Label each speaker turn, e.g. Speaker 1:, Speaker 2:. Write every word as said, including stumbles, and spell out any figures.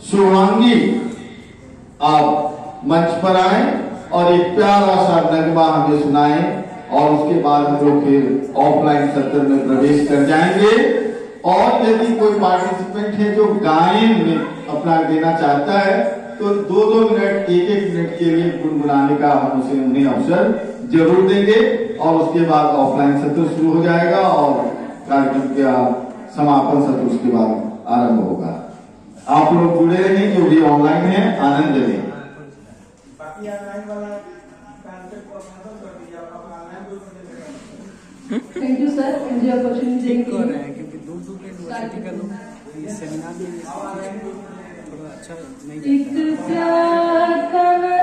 Speaker 1: शुभांगी आप मंच पर आए और एक प्यारा सा नगमा हमें सुनाएं और उसके बाद हम लोग फिर ऑफलाइन सत्र में प्रवेश कर जाएंगे। और यदि कोई पार्टिसिपेंट है जो गायन में अपना देना चाहता है तो दो दो मिनट एक एक मिनट के लिए गुनगुनाने का हम उसे उन्हें अवसर जरूर देंगे और उसके बाद ऑफलाइन सत्र शुरू हो जाएगा और कार्यक्रम का समापन सत्र उसके बाद आरंभ होगा। आप लोग जुड़े रहें, जो भी ऑनलाइन है आनंद लें।
Speaker 2: थैंक यू सर, मुझे अपॉर्चुनिटी
Speaker 3: कर रहे हैं क्योंकि दूर दूर के यूनिवर्सिटी का लोग इस सेमिनार में थोड़ा अच्छा नहीं
Speaker 2: एक प्यार का